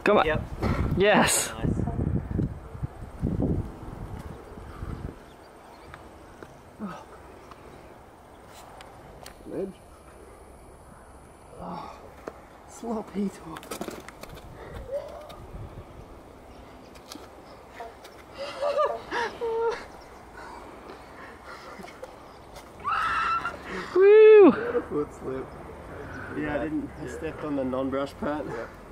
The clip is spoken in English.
Come on. Yep. Yes. Nice. Ledge. Oh, sloppy top. Woo! Foot slip. Yeah, I stepped on the non-brush part. Yeah.